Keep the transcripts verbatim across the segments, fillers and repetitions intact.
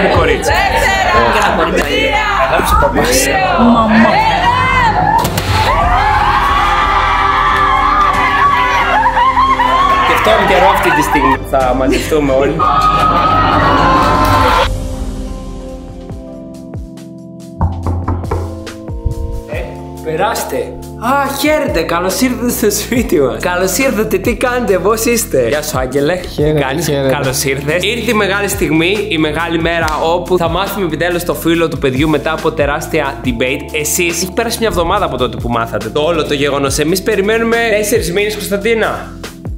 ή κορίτσι? Και ένα κορίτσι. Αγάπησε ο παπάς. Μαμά. Και αυτό είναι καιρό αυτή τη στιγμή θα μαζευτούμε όλοι. Περάστε. Α, χαίρετε, καλώς ήρθατε στο σπίτι μας. Καλώς ήρθατε, τι κάνετε, πώς είστε? Γεια σου, Άγγελε. Χαίρετε, Κάνεις, χαίρετε. καλώς ήρθες. Ήρθε η μεγάλη στιγμή, η μεγάλη μέρα όπου θα μάθουμε επιτέλους το φίλο του παιδιού μετά από τεράστια debate. Εσείς, έχει πέρασει μια εβδομάδα από τότε που μάθατε το όλο το γεγονός. Εμείς περιμένουμε τέσσερις μήνες, Κωνσταντίνα.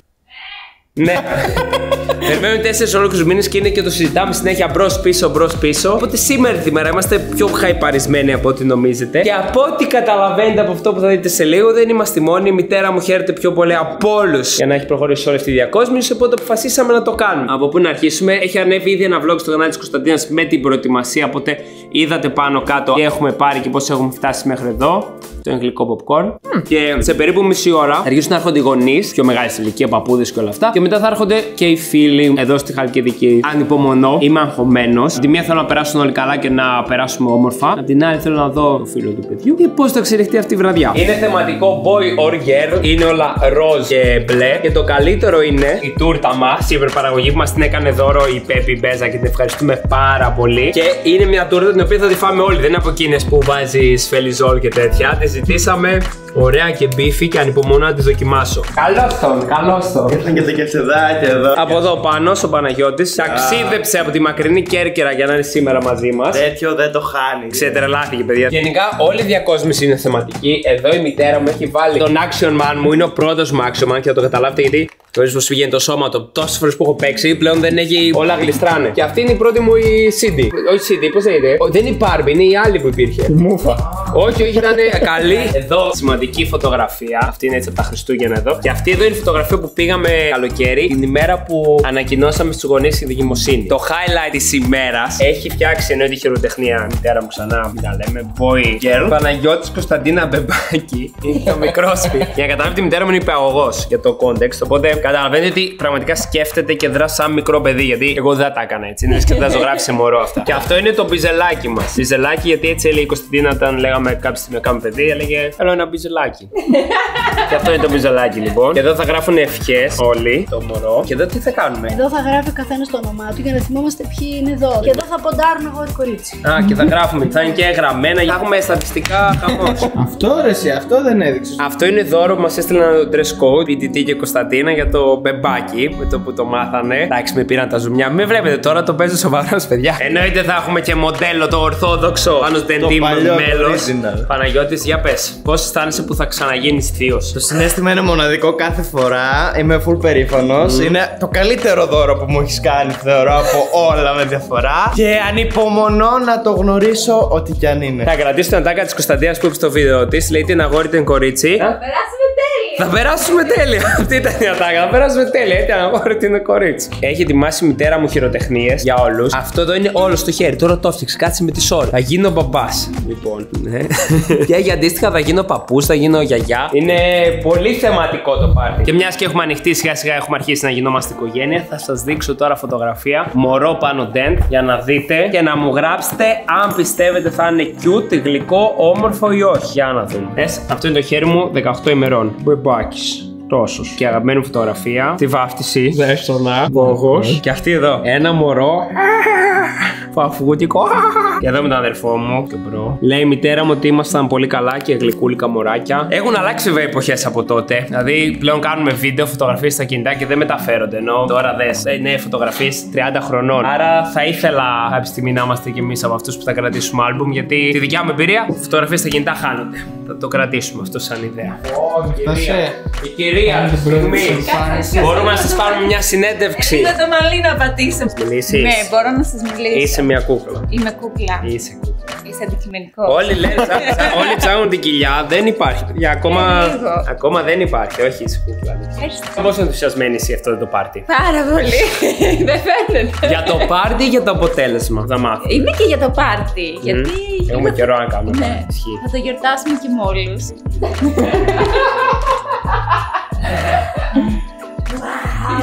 Ναι. Περιμένουμε τέσσερις ολόκληρους μήνες και είναι και το συζητάμε συνέχεια μπρος πίσω, μπρος πίσω. Οπότε σήμερα τη μέρα είμαστε πιο χαϊπαρισμένοι από ό,τι νομίζετε. Και από ό,τι καταλαβαίνετε από αυτό που θα δείτε σε λίγο, δεν είμαστε μόνοι. Η μητέρα μου χαίρεται πιο πολύ από όλους για να έχει προχωρήσει όλη αυτή η διακόσμηση. Οπότε αποφασίσαμε να το κάνουμε. Από πού να αρχίσουμε? Έχει ανέβει ήδη ένα vlog στο κανάλι της Κωνσταντίνας με την προετοιμασία. Οπότε είδατε πάνω κάτω τι έχουμε πάρει και πώς έχουμε φτάσει μέχρι εδώ. Το είναι γλυκό popcorn. Mm. Και σε περίπου μισή ώρα θα αρχίσουν να έρχονται οι γονείς, πιο μεγάλη ηλικία, παππούδες και όλα αυτά. Και μετά θα έρχονται και οι φίλοι εδώ στη Χαλκιδική. Ανυπομονώ, είμαι αγχωμένος. Τη μία θέλω να περάσουν όλοι καλά και να περάσουμε όμορφα. Απ' την άλλη θέλω να δω το φίλο του παιδιού και πώς θα εξελιχθεί αυτή η βραδιά. Είναι θεματικό boy or girl. Είναι όλα ροζ και μπλε. Και το καλύτερο είναι η τούρτα μας. Η υπερπαραγωγή που μας την έκανε δώρο η Πέπη Μπέζα και την ευχαριστούμε πάρα πολύ. Και είναι μια τούρτα την οποία θα τη φάμε όλοι. Δεν είναι από εκείνες που βάζει φελιζόλ και τέτοια. Τη ζητήσαμε ωραία και μπίφι και ανυπομονώ να τη δοκιμάσω. Καλώς τον, καλώς τον. Ήρθαν και τα κεψεδάκια εδώ. Από εδώ πάνω, ο Παναγιώτης ταξίδεψε από τη μακρινή Κέρκυρα για να είναι σήμερα μαζί μας. Τέτοιο δεν το χάνει. Ξετρελάθηκε, παιδιά. Γενικά, όλη η διακόσμηση είναι θεματική. Εδώ η μητέρα μου έχει βάλει τον Action Man μου. Είναι ο πρώτος μου Action Man και θα το καταλάβετε γιατί το πως βγαίνει το σώμα του. Τόσες φορές που έχω παίξει, πλέον δεν έχει. Όλα γλιστράνε. Και αυτή είναι η πρώτη μου η σι ντι. Όχι σι ντι, πώς λέγεται? Δεν είναι η Barbie, είναι η άλλη που υπήρχε. Η μούφα. Όχι, όχι, ήταν καλή. Εδώ σημαντική φωτογραφία. Αυτή είναι έτσι από τα Χριστούγεννα εδώ. Και αυτή εδώ είναι η φωτογραφία που πήγαμε καλοκαίρι, την ημέρα που ανακοινώσαμε στους γονείς τη δικαιοσύνη. Το highlight της ημέρας έχει φτιάξει ενώ τη χειροτεχνία μητέρα μου ξανά, μην τα λέμε, boy girl. Παναγιώτης Κωνσταντίνα Μπεμπάκη. Είναι το μικρό σπίτι. Για να καταλάβετε, η μητέρα μου είναι υπηαγωγός για το context. Οπότε καταλαβαίνετε ότι πραγματικά σκέφτεται και δρά σαν μικρό παιδί. Γιατί εγώ δεν τα έκανα έτσι. Είναι και θα ζωγράφει σε μωρό αυτά. Και αυτό είναι το μπιζελάκι μας. Μπιζελάκι, γιατί έτσι έλεγε η Κωνσταντίνα όταν λέγαμε κάποια στιγμή να κάνουμε παιδί, έλεγε θέλω ένα μπιζελάκι. Και αυτό είναι το μπιζελάκι λοιπόν. Και εδώ θα γράφουν ευχές όλοι, το μωρό. Και εδώ τι θα κάνουμε? Εδώ θα γράφει ο καθένας το όνομά του για να θυμόμαστε ποιοι είναι εδώ. Και εδώ θα ποντάρουμε εγώ ή κορίτσι. Α, και θα γράφουμε. Θα είναι και γραμμένα. Θα έχουμε στατιστικά χαμός. Αυτό ρε εσύ, αυτό δεν έδειξε. Αυτό είναι δώρο που μας έστειλαν το dress code, πι τι τι και Κωνσταντίνα για το μπεμπάκι. Με το που το μάθανε. Εντάξει, με πήραν τα ζουμιά. Μην βλέπετε τώρα το παίζω σοβαρός, παιδιά. Εννοείται θα έχουμε και μοντέλο το ορθόδοξο πάνω στο εντύμιο μέλος. Παναγιώτης, για πες. Πώς αισθάνεσαι που θα ξαναγίνεις θείος? Το συναίσθημα είναι μοναδικό κάθε φορά. Είμαι full περήφανος. Mm. Είναι το καλύτερο δώρο που μου έχεις κάνει, θεωρώ, από όλα με διαφορά. Και ανυπομονώ να το γνωρίσω ό,τι κι αν είναι. Θα κρατήσω την ατάκα της Κωνσταντίνας που είπε στο βίντεο της. Λέει την αγόρι την κορίτσι. Θα περάσουμε τέλεια. Θα περάσουμε τέλεια. Αυτή ήταν η ατάκα. Θα περάσουμε τέλεια. Ήταν αγόρι την κορίτσι. Έχει ετοιμάσει η μητέρα μου χειροτεχνίες για όλους. Αυτό εδώ είναι όλο στο χέρι. Τώρα το έφτιαξε. Κάτσε με τις ώρες. Θα γίνω μπαμπάς. Λοιπόν. Ναι. Και για αντίστοιχα θα γίνω παππούς, θα γίνω γιαγιά. Είναι πολύ θεματικό το πάρτι. Και μιας και έχουμε ανοιχτεί σιγά σιγά, έχουμε αρχίσει να γινόμαστε οικογένεια. Θα σας δείξω τώρα φωτογραφία. Μωρό πάνω dent για να δείτε και να μου γράψετε αν πιστεύετε θα είναι cute, γλυκό, όμορφο ή όχι. Για να δούμε. Δες, αυτό είναι το χέρι μου δεκαοκτώ ημερών. Μπεμπάκης. Τόσος. Και αγαπημένη μου φωτογραφία. Τη βάφτιση. Δες το να. Μπόγος. Και αυτή εδώ. Ένα μωρό. Φαφούτικο. Και εδώ με τον αδερφό μου. Και μπρο. Λέει η μητέρα μου ότι ήμασταν πολύ καλά και γλυκούλικα μωράκια. Έχουν αλλάξει βέβαια εποχές από τότε. Δηλαδή πλέον κάνουμε βίντεο, φωτογραφίες στα κινητά και δεν μεταφέρονται. Ενώ τώρα δες. Είναι φωτογραφίες τριάντα χρονών. Άρα θα ήθελα κάποια στιγμή να είμαστε κι εμείς από αυτούς που θα κρατήσουμε άλμπουμ. Γιατί τη δικιά μου εμπειρία, φωτογραφίες στα κινητά χάνονται. Θα το κρατήσουμε αυτό σαν ιδέα. Η κυρία, στιγμή. Μπορούμε να σας πάρουμε μια συνέντευξη. Είδα το μαλλί να πατήσω. Μιλήσεις. Ναι, μπορώ να σας μιλήσω. Είσαι μια κούκλα. Είμαι κούκλα. Είσαι κούκλα. Είσαι αντικειμενικό. Όλοι λένε, όλοι ψάχνουν την κοιλιά, δεν υπάρχει. Για ακόμα, Ε, ακόμα δεν υπάρχει, όχι είσαι κούκλα. Ευχαριστώ. Πόσο ενθουσιασμένη είσαι αυτό το πάρτι? Πάρα πολύ. Δεν φαίνεται. Για το πάρτι ή για το αποτέλεσμα? Θα μάθω. Είμαι και για το πάρτι. Γιατί. Έχουμε καιρό να κάνουμε Ναι, πάρτι. Ισχύει. θα το γιορτάσουμε και με όλους.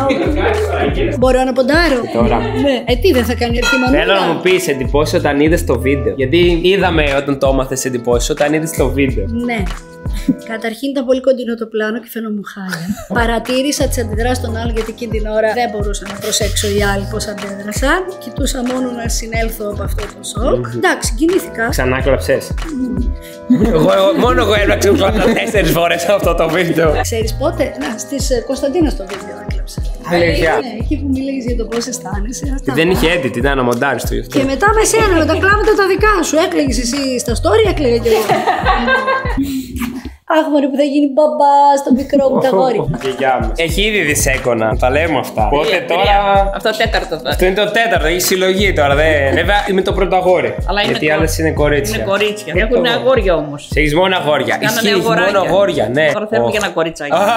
Μπορώ να ποντάρω. Τώρα. Ναι. Ε, τι δεν θα κάνει αυτή η μανούλα. Θέλω να μου πεις εντυπώσεις όταν είδες το βίντεο. Γιατί είδαμε όταν το έμαθες εντυπώσεις όταν είδες το βίντεο. Ναι. Καταρχήν ήταν πολύ κοντινό το πλάνο και φαινόμουν χάλια. Παρατήρησα τις αντιδράσεις των άλλων γιατί εκείνη την ώρα δεν μπορούσα να προσέξω οι άλλοι πώς αντέδρασαν. Κοιτούσα μόνο να συνέλθω από αυτό το σοκ. Εντάξει, κινήθηκα. Ξανά κλαψες. εγώ, εγώ, μόνο εγώ έπλαξα τέσσερις φορές αυτό το βίντεο. Ξέρεις πότε? Να, στις ε, Κωνσταντίνα στο βίντεο έκλαψα. Αλήθεια. Ναι, εκεί που μιλήσεις για το πώς αισθάνεσαι. Αυτά. Δεν είχε edit, ήταν να μοντάρεις το γι' αυτό. Και μετά με σένα, με τα κλάματα τα δικά σου. Έκλαιγες εσύ στα story, έκλαιγα κι εγώ. Αχ, μωρέ που θα γίνει μπαμπά στο μικρό μου τα γόρι. Έχει ήδη δισέκονα, τα λέμε αυτά. Οπότε Τρία, τώρα. τρία. Αυτό τέταρτο θα. Αυτό είναι το τέταρτο, έχει συλλογή τώρα. Δε... Βέβαια είμαι το πρώτο αγόρι. Αλλά είναι γιατί οι κο- άλλες είναι κορίτσια. Είναι κορίτσια. Έχουν αγόρια όμως. Έχεις μόνο αγόρια. Κάνανε Ισχύει, έχεις αγοράκια. μόνο αγόρια, ναι. Τώρα θέλουμε Οχ. και ένα κοριτσάκι. Α,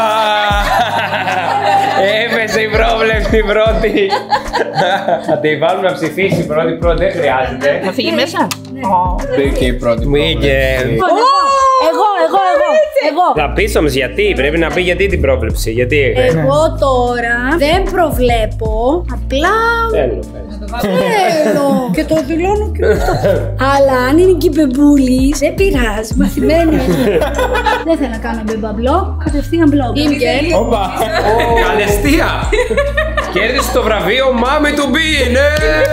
έπεσε η πρόβλεψη πρώτη. Θα τη βάλουμε να ψηφίσει πρώτη πρώτη, δεν χρειάζεται. Θα φύγει μέσα. Μπήκε η πρώτη. Μπήκε. Εγώ, εγώ, εγώ, εγώ. Θα πεις όμως γιατί, πρέπει να πει γιατί την πρόβλεψη. Γιατί. Εγώ τώρα δεν προβλέπω, απλά Θέλω, πες. θέλω και το δηλώνω και αυτό. Αλλά αν είναι και μπεμπούλης, δεν πειράζει, μαθημένη. Δεν θέλω να κάνω μπεμπαμπλό, κατευθείαν μπλοκ. Είμαι Όπα. Καλεστία! Κέρδισε το βραβείο Μάμι του Μπι, ναι!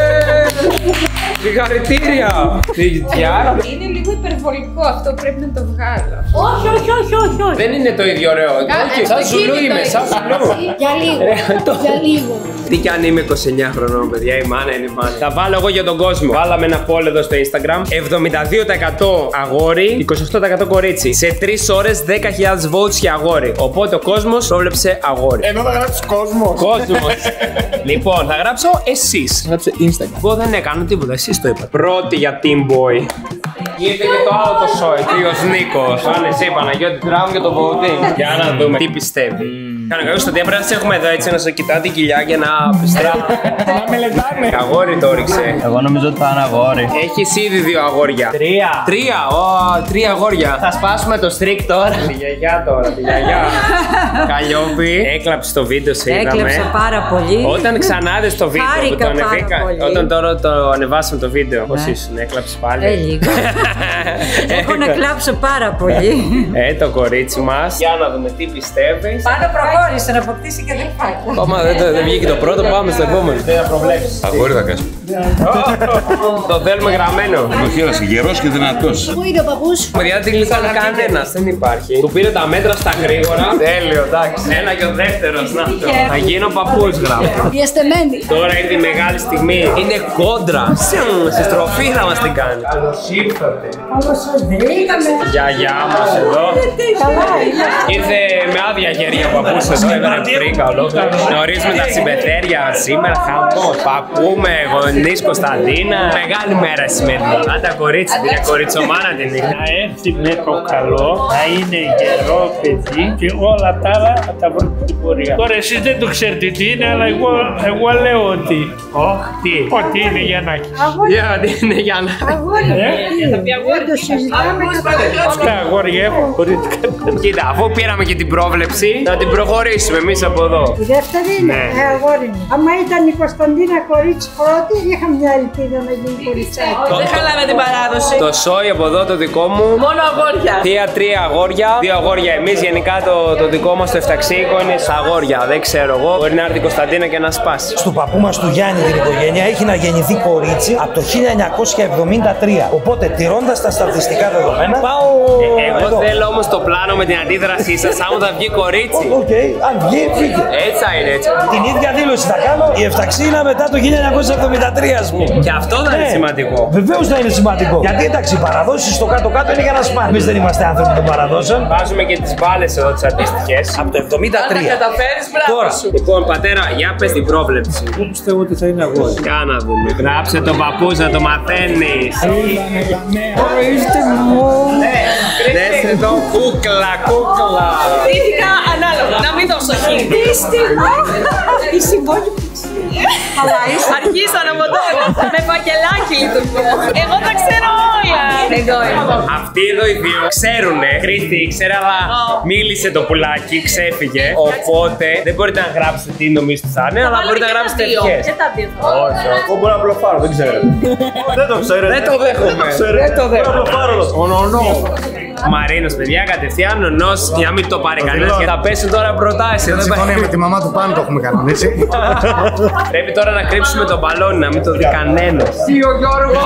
Συγχαρητήρια! Τι άρα. Είναι λίγο υπερβολικό αυτό, πρέπει να το βγάλω. Όχι, όχι, όχι, όχι, όχι. Δεν είναι το ίδιο ωραίο. Όχι, σαν Ζουλού είμαι, σαν Ζουλού. Για λίγο, για λίγο. Τι κι αν είμαι είκοσι εννιά χρονών, παιδιά, η μάνα είναι η μάνα. Θα βάλω εγώ για τον κόσμο. Βάλαμε ένα poll εδώ στο Instagram. εβδομήντα δύο τοις εκατό αγόρι, είκοσι οκτώ τοις εκατό κορίτσι. Σε τρεις ώρες δέκα χιλιάδες votes για αγόρι. Οπότε ο κόσμος πρόβλεψε αγόρι. Ενώ θα γράψει κόσμο. Κόσμος. Λοιπόν, θα γράψω εσείς. Γράψε Instagram. Εγώ δεν έκανα τίποτα, εσείς το είπατε. Πρώτη για Team Boy. Ήρθε και το άλλο το show, ο Νίκος. Αν εσύ Παναγιώτη, τράβουν και το voting. Για να δούμε τι πιστεύει. Κάνε καλώς στο διάπρα, σε έχουμε εδώ έτσι να σε κοιτά την κοιλιά και να πιστρά. Να μελετάμε. Αγόρι το ρίξε. Εγώ νομίζω ότι θα είναι αγόρι. Έχεις ήδη δύο αγόρια. Τρία. Τρία, ω, τρία αγόρια. Θα σπάσουμε το streak τώρα. Τη γιαγιά τώρα, τη γιαγιά. Καλλιόπη, έκλαψε το βίντεο, σε είδαμε. Έκλεψα πάρα πολύ. Όταν ξανά δες το βίντεο που Χάρηκα το ανεβήκα, πάρα πολύ. όταν τώρα το ανεβάσαμε το βίντεο, πώς ήσουν, έκλαψες πάλι. Ε, λίγο. Έχω να κλάψω πάρα πολύ. Ε, το κορίτσι μας. Για να δούμε τι πιστεύεις. Πάνω προχώρησε να αποκτήσει και αδελφάκια. Ακόμα δεν, το- δεν βγήκε το πρώτο, πάμε στο επόμενο. Τι να προβλέψεις. Αγόρι θα κάνεις. Το θέλουμε γραμμένο. Το χείρας γερός και δυνατός. Πού είναι ο παππούς? Παιδιά δεν γλιτώνει κανένας, δεν υπάρχει. Του πήρε τα μέτρα στα γρήγορα. Τέλειο, εντάξει. Ένα και ο δεύτερος, να το. Θα γίνω παππούς γράφω. Διαστεμένη. Τώρα είναι η μεγάλη στιγμή. Είναι κόντρα. Σιου, στη στροφή θα μας την κάνει. Καλώς ήρθατε. Καλώς σας βρήκαμε. Γιαγιά μας εδώ. Ήρθε με άδεια χέρια ο παππούς εδώ, έβγαλε πρίκα ολόκληρο. Γνωρίζουμε τα συμπεθέρια σήμερα, χαμός. Παππούμε, γονείς Κωνσταντίνα. Μεγάλη μέρα σημερινή. Άντα κορίτσι, την κοριτσομάνα την νύχτα. Να έρθει με το καλό, να είναι γερό παιδί και όλα τα άλλα θα τα βρουν στην πορεία. Τώρα εσείς δεν το ξέρετε τι είναι, αλλά εγώ, εγώ λέω ότι. Όχι, τι. Ότι είναι για να. Για τι είναι για να. Αυτά αγόρια έχω χωρίς κανένα. Κοίτα, αφού πήραμε και την πρόβλεψη, θα την προχωρήσουμε εμείς από εδώ. Η δεύτερη είναι, Ναι. ε, αγόρι μου. Άμα ήταν η Κωνσταντίνα κορίτσι πρώτη, είχα μια ελπίδα να γίνει κοριτσάκι. Δεν χαλάμε την παράδοση. Το σόι από εδώ το δικό μου. Μόνο αγόρια. Θεία τρία αγόρια, δύο αγόρια εμείς. Γενικά το, το δικό μας το εφταξίκο είναι στα αγόρια. Δεν ξέρω εγώ. Μπορεί να έρθει η Κωνσταντίνα και να σπάσει. Του παππού μας του Γιάννη την οικογένεια έχει να γεννηθεί κορίτσι από το χίλια εννιακόσια εβδομήντα τρία. Οπότε τηρώντας τα στατιστικά δεδομένα πάω Ε, Εγώ εδώ. θέλω όμως το πλάνο με την αντίδρασή σας. Άμα θα βγει κορίτσι. Οκ, αν βγει, φύγε. Έτσι θα είναι έτσι. Την ίδια δήλωση θα κάνω. Η εφταξίνα μετά το χίλια εννιακόσια εβδομήντα τρία, ας πούμε. Και αυτό θα είναι Ναι. σημαντικό. Βεβαίως θα είναι σημαντικό. Γιατί εντάξει, οι παραδόσεις στο κάτω-κάτω είναι για να σπάνε. Εμείς δεν είμαστε άνθρωποι των παραδόσεων. Βάζουμε και τις μπάλες εδώ τις αντίστοιχες. Από το εβδομήντα Αν τα τρία. καταφέρεις, μπράβο Τώρα. σου. Λοιπόν, πατέρα, για πες την πρόβλεψη. Εγώ πιστεύω ότι θα είναι αγόρι. Για να δούμε. Γράψε τον παππού να το μαθαίνεις. Δες εδώ, κούκλα, κούκλα. Στήθηκα ανάλογα. Να μην δώσω χ. Η συμβόλη που ξέρει. Αλλά αρχίσαν από τώρα. Με φακελάκι λειτουργώ. Εγώ τα ξέρω όλα. Εδώ είμαι. Αυτοί εδώ οι δύο ξέρουνε. Χρήστη ήξερε, αλλά μίλησε το πουλάκι, ξέφυγε. Οπότε δεν μπορείτε να γράψετε τι νομίζετε θα είναι, αλλά μπορείτε να γράψετε ευχές. Και τα δύο. Όχι, Εγώ μπορώ να μπλοφάρω, δεν ξέρετε. Δεν το ξέρετε. δεν το δέχομαι. Δεν το δέχομαι. Μαρίνος, παιδιά, κατευθείαν ο νος για να μην το πάρει κανένας και θα πέσουν τώρα προτάσεις. Δεν συμφωνεί με τη μαμά του πάνω, το έχουμε κανονίσει. Πρέπει τώρα να κρύψουμε το μπαλόνι, να μην το δει κανένας. Τι ο Γιώργος!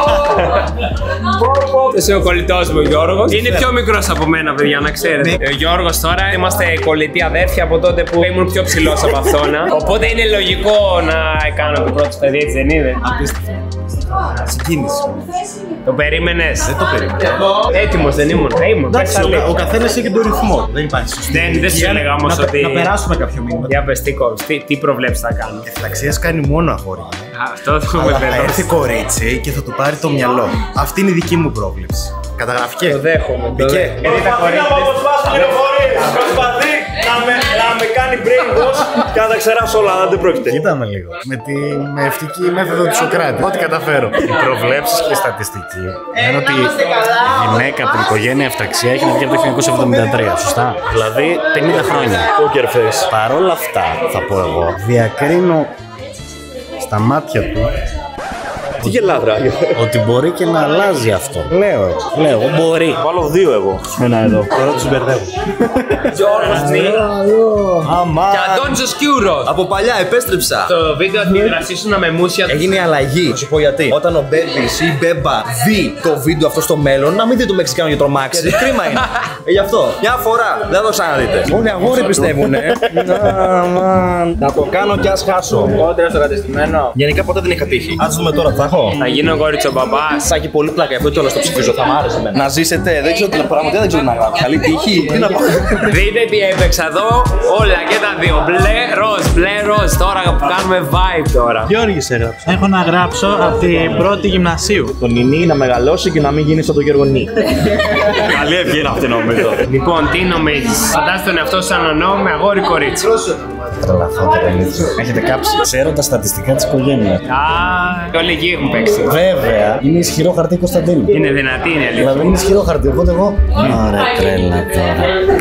Είσαι ο κολλητός μου ο Γιώργος. Είναι πιο μικρός από μένα, παιδιά, να ξέρετε. Ο Γιώργος τώρα είμαστε κολλητοί αδέρφια από τότε που ήμουν πιο ψηλός από αυτόν. Οπότε είναι λογικό να κάνω το πρώτο παιδί, έτσι δεν είναι? Απίστευτο. Συγκίνηση. Το περίμενες? Δεν το περίμενα. Έτοιμος δεν ήμουν. Ήμουν. Εντάξει, ο καθένας έχει τον ρυθμό. Δεν υπάρχει σωστή. Δεν, δεν σου έλεγα όμως ότι. Να περάσουμε κάποιο μήνυμα. Για πες, τι, τι, τι προβλέψεις θα κάνω? Ευταξίας κάνει μόνο αγόρι. Αυτό το έχουμε Αλλά θα παιδώσει. έρθει κορίτσι και θα του πάρει το μυαλό. Αυτή είναι η δική μου πρόβλεψη. Καταγραφικέ. Το δέχομαι. Το Μπήκε. δέχομαι. Γιατί τα κορίτσια. Προσπαθεί να με, να με κάνει brainwash και να τα ξεράσω όλα, αλλά δεν πρόκειται. Κοίτα με λίγο. Με τη μευτική μέθοδο του Σοκράτη. Ό,τι καταφέρω. Οι προβλέψεις και η στατιστική λένε ότι η γυναίκα από την οικογένεια Ευταξία έχει να βγει από το χίλια εννιακόσια εβδομήντα τρία. Σωστά. Δηλαδή πενήντα χρόνια. Poker face. Παρ' όλα αυτά, θα πω εγώ, διακρίνω στα μάτια του Τι γελάδρα. ότι μπορεί και να αλλάζει αυτό. Λέω, λέω, μπορεί. Βάλω δύο εγώ. Ένα εδώ. Τώρα τους μπερδεύω. Γιώργος Νίλ Αμά. και Αντώνης Σκιούρος. Από παλιά επέστρεψα. Το βίντεο αντιδρασίσουν με μουσια. Έγινε αλλαγή. Θα σου πω γιατί. Όταν ο Μπέμπης ή η Μπέμπα δει το βίντεο αυτό στο μέλλον, να μην δει το Μεξικάνο για τρομάξει. Κρίμα είναι. Ε, γι' αυτό. Μια φορά. Δεν θα το ξαναδείτε. Όλοι αγόρι πιστεύουνε. Να το κάνω κι ας χάσω. Κόντρα στο κατεστημένο. Γενικά ποτέ δεν είχα τύχει. Α δούμε τώρα, θα έχω. Θα γίνω κορίτσο μπαμπάς. Θα έχει πολύ πλάκα, αυτό κιόλας το ψηφίζω. Θα μ' άρεσε εμένα. Να ζήσετε, δεν ξέρω τι πραγματικά δεν ξέρω τι να γράψω. Καλή τύχη. Τι να πω. Δείτε τι έπαιξα εδώ. Όλα και τα δύο. Μπλε, ροζ, μπλε, ροζ. Τώρα που κάνουμε vibe τώρα. Γιώργης έγραψε. Έχω να γράψω από την πρώτη γυμνασίου. Το Νινί να μεγαλώσει και να μην γίνει σαν τον Γιώργο Νί. Καλή ευχή είναι αυτή νομίζω. Λοιπόν, τι νομίζεις? Φαντάσου τον εαυτό σαν ονό με αγόρι κορίτσι. Τρελαθότερα αλήθεια. Έχετε κάψει. Ξέρω τα στατιστικά της οικογένειας. Α, και όλοι εκεί έχουν παίξει. Βέβαια, είναι ισχυρό χαρτί Κωνσταντίνου. Είναι δυνατή, είναι αλήθεια. Δηλαδή είναι ισχυρό χαρτί, οπότε εγώ. Ωραία, τρέλα τώρα.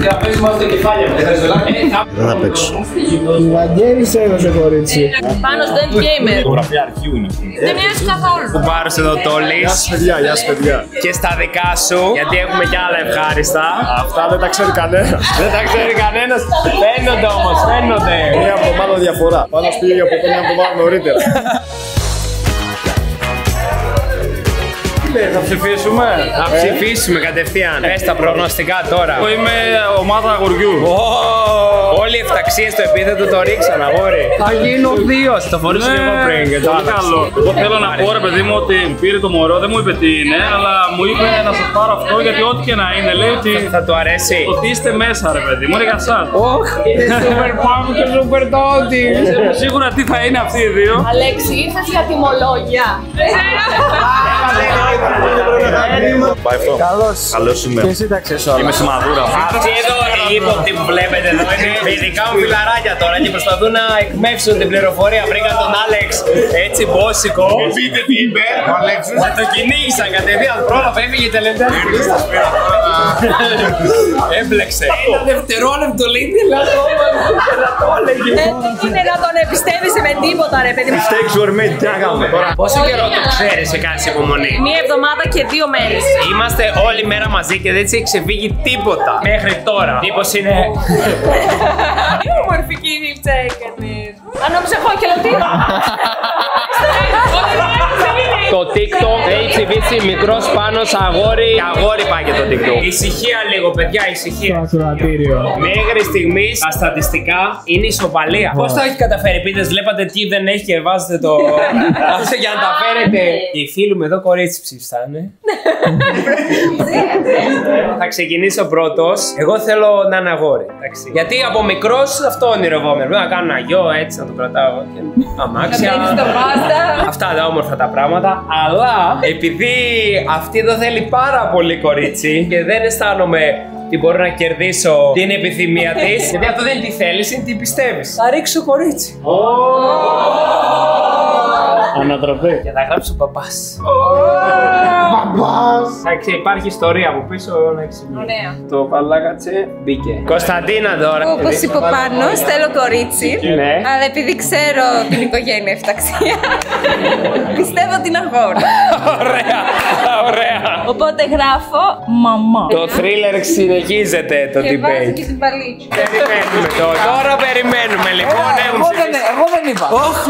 Δεν θα παίξω. Η Βαγγέλης έδωσε κορίτσι. Πάνω στο End Gamer. Φωτογραφία αρχείου είναι αυτή. Δεν μοιάζει καθόλου. Που πάρεις εδώ το λύς. Παιδιά, γεια σας παιδιά. Και στα δικά σου, γιατί έχουμε κι άλλα ευχάριστα. Αυτά δεν τα ξέρει κανένα. Δεν τα ξέρει κανένας. Φαίνονται όμως, φαίνονται. Μία εβδομάδα διαφορά. Πάνω πήγε από μια εβδομάδα νωρίτερα. Θα ψηφίσουμε. Θα ψηφίσουμε κατευθείαν. Πες τα προγνωστικά τώρα. Εγώ είμαι ομάδα αγοριού. Όλοι οι Ευταξίες στο επίθετο το ρίξαν, αγόρι. Θα γίνω δύο. Το φορούσε λίγο πριν. Πολύ καλό. Εγώ θέλω να πω ρε παιδί μου ότι πήρε το μωρό, δεν μου είπε τι είναι, αλλά μου είπε να σας πάρω αυτό γιατί ό,τι και να είναι λέει ότι Θα του αρέσει. ότι είστε μέσα ρε παιδί μου, είναι για σας. Ωχ, είναι super pump και super τόντι. Σίγουρα τι θα είναι αυτοί οι δύο. Αλέξη, ήρθες για τιμολόγια. Καλώς. Καλώς είμαι. Και εσύ τα ξέρεις όλα. Είμαι σημαδούρα. Αυτοί εδώ οι ύποπτοι που βλέπετε εδώ είναι ειδικά μου φιλαράκια τώρα και προσπαθούν να εκμεύσουν την πληροφορία. Βρήκαν τον Άλεξ έτσι μπόσικο. Πείτε τι είπε ο Αλέξης. Θα το κυνήγησαν κατευθείαν. Πρόλαβε, έφυγε τελευταία. Έμπλεξε. Ένα δευτερόλεπτο λέει τι να το έλεγε. Δεν είναι να τον εμπιστεύεσαι με τίποτα ρε παιδί μου. Mistakes were made. Τι να κάνουμε τώρα. Πόσο καιρό το ξέρεις σε κάνεις υπομονή? Μία εβδομάδα και δύο μέρες. Είμαστε όλη μέρα μαζί και δεν της έχει ξεφύγει τίποτα μέχρι τώρα. Μήπως είναι. Τι όμορφη κύριλτσα έκανες. Αν νόμιζα εγώ και τι. Το TikTok έχει ψηφίσει μικρός Πάνος αγόρι. Και αγόρι πάει και το TikTok. Ησυχία λίγο, παιδιά, ησυχία. Μέχρι στιγμής τα στατιστικά είναι ισοπαλία. Πώς το έχει καταφέρει, πείτε, βλέπατε τι δεν έχει και βάζετε το. Αυτό για να τα φέρετε. Και οι φίλοι μου εδώ κορίτσι ψήφισανε. Θα ξεκινήσω πρώτος. Εγώ θέλω να είναι αγόρι. Εντάξει. Γιατί από μικρός αυτό ονειρευόμαι. Να κάνω ένα γιο έτσι να το κρατάω. Αμάξια. Αυτά τα όμορφα τα πράγματα. Αλλά επειδή αυτή εδώ θέλει πάρα πολύ κορίτσι και δεν αισθάνομαι τι μπορώ να κερδίσω την επιθυμία της. Γιατί αυτό δεν είναι τι θέλεις, είναι τι πιστεύεις. Θα ρίξω κορίτσι. Ανατροπή. Και θα γράψω παπάς. Παπάς. Εντάξει, υπάρχει ιστορία από πίσω να εξηγήσω. Ωραία. Το παλάκατσε μπήκε. Κωνσταντίνα τώρα. Όπως είπε ο Πάνος, θέλω κορίτσι. Ναι. Αλλά επειδή ξέρω την οικογένεια ευταξία, πιστεύω ότι είναι αγόρι. Ωραία, ωραία. Οπότε γράφω μαμά. Το thriller συνεχίζεται το Και βάζω debate. και την παλίτσα. Περιμένουμε τώρα. Τώρα περιμένουμε λοιπόν. Εγώ δεν, εγώ δεν είπα.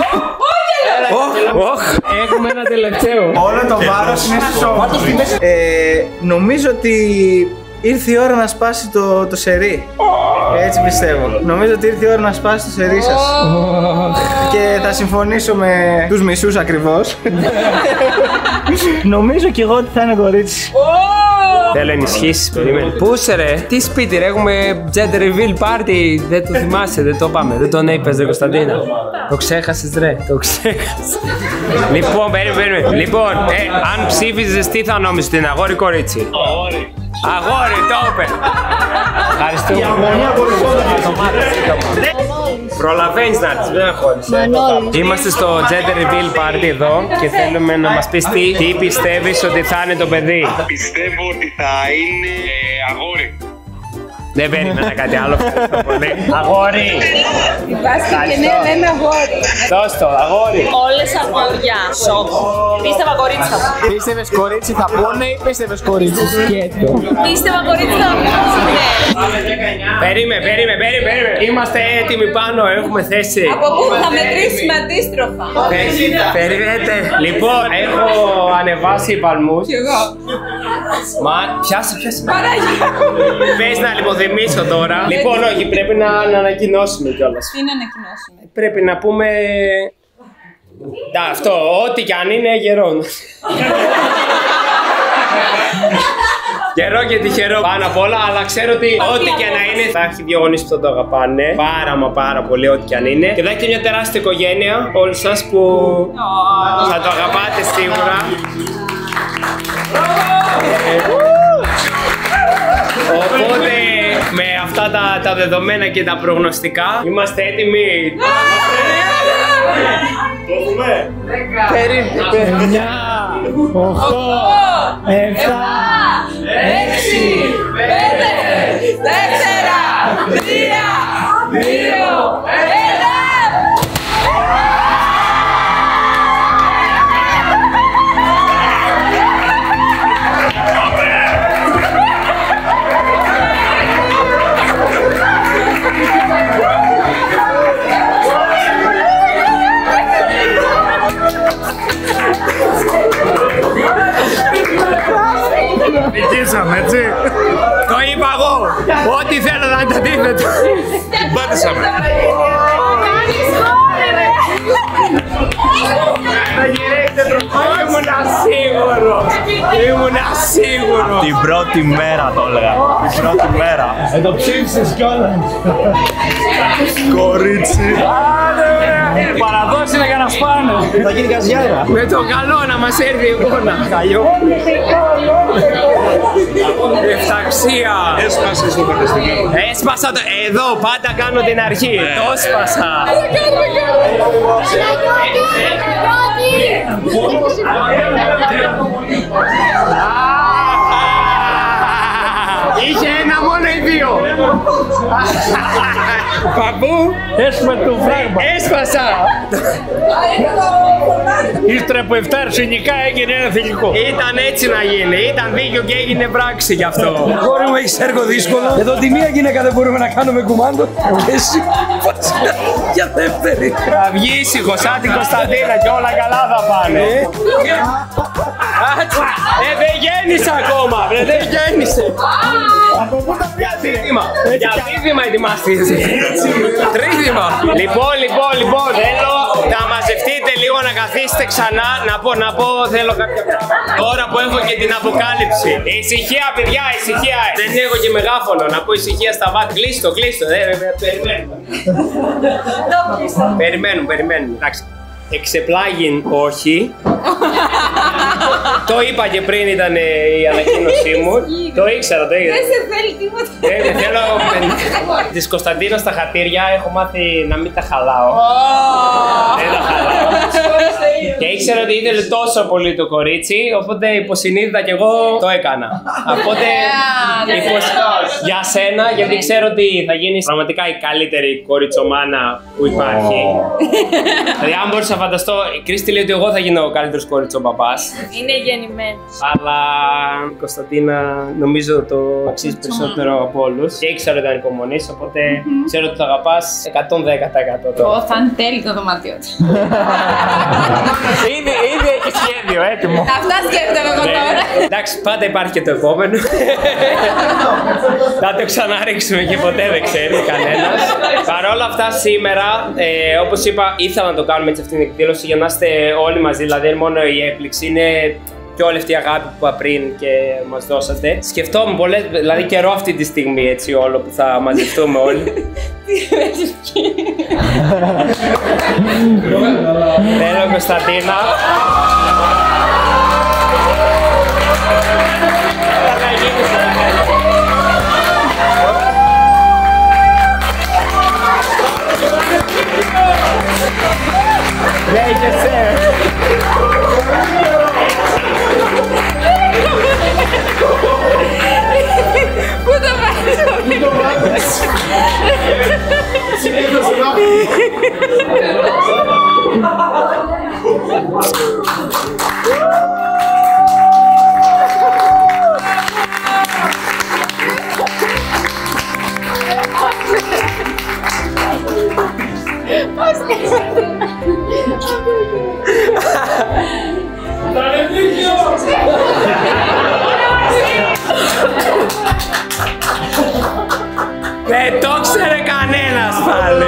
Έχουμε ένα τελευταίο. Όλο το βάρος είναι στο σώμα. Ε, νομίζω ότι ήρθε η ώρα να σπάσει το, το σερί. Έτσι πιστεύω. Νομίζω ότι ήρθε η ώρα να σπάσει το σερί σας. Και θα συμφωνήσω με τους μισούς ακριβώς. Νομίζω κι εγώ ότι θα είναι κορίτσι. Θέλω ενισχύσεις, περίμενε. Πού είσαι ρε, τι σπίτι ρε, έχουμε gender reveal party. Δεν το θυμάσαι, δεν το πάμε, δεν τον είπες ρε Κωνσταντίνα. Το ξέχασες ρε, το ξέχασες. Λοιπόν, περίμενε, περίμενε. Λοιπόν, ε, αν ψήφιζες τι θα νόμιζες, την αγόρι ή κορίτσι? Αγόρι. Αγόρι, το είπε. Ευχαριστούμε. Προλαβαίνεις να έρθεις, δεν αγχώνεσαι. Είμαστε στο gender reveal party εδώ και θέλουμε να μας πεις τι, τι πιστεύεις ότι θα είναι το παιδί. Πιστεύω ότι θα είναι ε, αγόρι. Δεν περίμενα κάτι άλλο. Ευχαριστώ πολύ. Αγόρι. Υπάρχει και ναι, λέμε αγόρι. Δώσ' το, αγόρι. Όλες αγόρια. Σοκ. Πίστευα κορίτσι θα πούνε. Πίστευες κορίτσι θα πούνε ή πίστευες κορίτσι σκέτο? Πίστευα κορίτσι θα πούνε. Περίμε, περίμε, περίμε, περίμε. Είμαστε έτοιμοι πάνω, έχουμε θέση. Από πού θα μετρήσουμε αντίστροφα. Περιμένετε. Λοιπόν, έχω ανεβάσει παλμούς. Κι εγώ. Μα, πιάσε, πιάσε. Παράγει. Πες να λιποθυμίσω τώρα. Λοιπόν, όχι, πρέπει να, να ανακοινώσουμε κιόλας. Τι να ανακοινώσουμε. Πρέπει να πούμε... Να, αυτό, ό,τι κι αν είναι γερό. Γερό και τυχερό πάνω απ' όλα, αλλά ξέρω ότι ό,τι και να είναι θα έχει δύο γονείς που θα το αγαπάνε. Πάρα μα πάρα πολύ, ό,τι κι αν είναι. Και θα έχει και μια τεράστια οικογένεια, όλοι σας που θα το αγαπάτε σίγουρα. Οπότε με αυτά τα, τα δεδομένα και τα προγνωστικά είμαστε έτοιμοι. Περίπου εννιά, οχτώ, επτά, έξι, πέντε, τέσσερα, τρία, δύο, ένα. Νικήσαμε, έτσι. Το είπα εγώ. Ό,τι θέλω να είναι το αντίθετο. Πάτησαμε. Ήμουνα σίγουρο. Ήμουνα σίγουρο. Την πρώτη μέρα το έλεγα. Την πρώτη μέρα. Ε, το ψήφισες κιόλας. Κορίτσι. Παραδόση είναι για να σπάνε. Θα γίνει καζιάρα. Με το καλό να μας έρθει η εικόνα. Καλό. Ευταξία. Έσπασε το κατεστημένο. Έσπασα το... Εδώ πάντα κάνω την αρχή. Το έσπασα. Είχε ένα μόνο ή δύο. Παππού. Έσπασε το φράγμα. Έσπασα. Ύστερα από εφτά αρσενικά έγινε ένα θηλυκό. Ήταν έτσι να γίνει. Ήταν δίκιο και έγινε πράξη γι' αυτό. Κόρη μου, έχεις έργο δύσκολο. Εδώ τη μία γυναίκα δεν μπορούμε να κάνουμε κουμάντο. Και εσύ πας για δεύτερη. Θα βγει ήσυχο σαν την Κωνσταντίνα και όλα καλά θα πάνε. Ε, δεν γέννησε ακόμα, βρε, δεν γέννησε. Για δίδυμα, για δίδυμα ετοιμάστηκες. Τρίδυμα. Λοιπόν, λοιπόν, λοιπόν, θέλω να μαζευτείτε λίγο, να καθίσετε ξανά, να πω, να πω, θέλω κάποια πράγματα. Τώρα που έχω και την αποκάλυψη. Ησυχία, παιδιά, ησυχία. Δεν έχω και μεγάφωνο, να πω ησυχία στα βάθη. Κλείστο, κλείστο, ε, περιμένουμε. Περιμένουμε, περιμένουμε. Εντάξει. Εξεπλάγιν όχι. Το είπα και πριν ήταν η ανακοίνωσή μου. Το ήξερα, το ήξερα. Δεν σε θέλει τίποτα. Δεν θέλω. Της Κωνσταντίνας στα χατήρια έχω μάθει να μην τα χαλάω. Δεν τα χαλάω. Και ήξερα ότι ήθελε τόσο πολύ το κορίτσι, οπότε υποσυνείδητα κι εγώ το έκανα. Οπότε για σένα, γιατί ξέρω ότι θα γίνεις πραγματικά η καλύτερη κοριτσομάνα που υπάρχει. Δηλαδή, αν μπορούσα να φανταστώ, η Κρίστη λέει ότι εγώ θα γίνω ο καλύτερος κοριτσοπαπάς. Είναι γεννημένος. Αλλά η Κωνσταντίνα νομίζω το αξίζει περισσότερο από όλους. Και ήξερα ότι ήταν υπομονής, οπότε ξέρω ότι το αγαπάς εκατόν δέκα τοις εκατό τώρα. Ω, θα είναι τέλειο το δωμάτιο του. Ήδη, ήδη έχει σχέδιο έτοιμο. Αυτά σκέφτομαι εγώ τώρα. Εντάξει, πάντα υπάρχει και το επόμενο. Θα το ξαναρίξουμε και ποτέ δεν ξέρει κανένας. Παρ' όλα αυτά, σήμερα, ε, όπως είπα, ήθελα να το κάνουμε έτσι αυτήν την εκδήλωση για να είστε όλοι μαζί. Δηλαδή, είναι μόνο η έκπληξη, είναι και όλη αυτή η αγάπη που είπα πριν και μας δώσατε. Σκεφτόμουν πολλές, δηλαδή καιρό αυτή τη στιγμή έτσι όλο που θα μαζευτούμε όλοι. Θέλω Κωνσταντίνα. Πού το βάζεις? Δεν το ξέρε κανένας πάλι.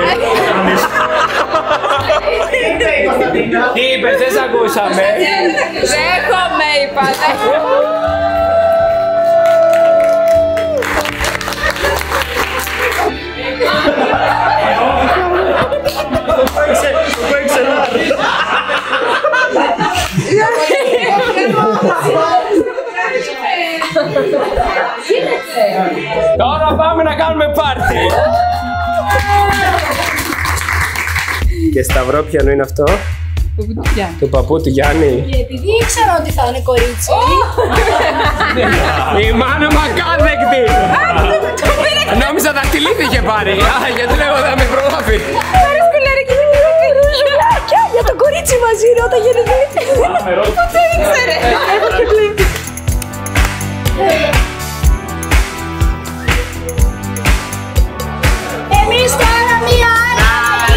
Τι είπες, δεν σ' ακούσαμε. Δέχομαι, είπα. Τώρα πάμε να κάνουμε πάρτι. Και Σταυρό, ποιανού είναι αυτό? Του παππού του Γιάννη. Επειδή ήξερα ότι θα είναι κορίτσι. Η μάνα μου ακάδεκτη. Νόμιζα δαχτυλίθηκε πάρει. Γιατί λέγω θα με προλάβει. Για το κορίτσι μαζί είναι όταν γεννηθείτε. Πού το ήξερε? Εμείς τώρα μία άλλα.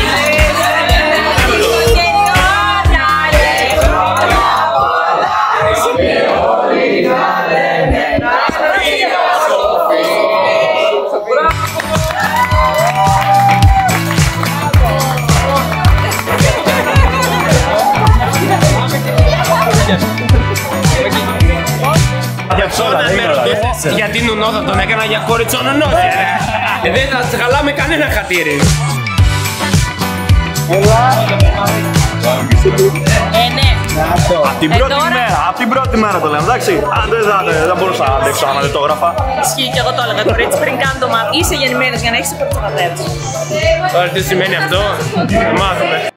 Για την νουνό θα τον έκανα για κοριτσό νουνό. Δεν θα χαλάμε κανένα χατήρι. Ε, ναι. Απ' την πρώτη μέρα, απ' την πρώτη μέρα το λέμε, εντάξει. Αν δεν θα μπορούσα να αντέξω άμα δεν το έγραφα. Ισχύει και εγώ το έλεγα, κορίτσι, πριν κάνω το μάθημα. Είσαι γεννημένος για να έχεις κοριτσοπατέρας. Τώρα τι σημαίνει αυτό, θα μάθουμε.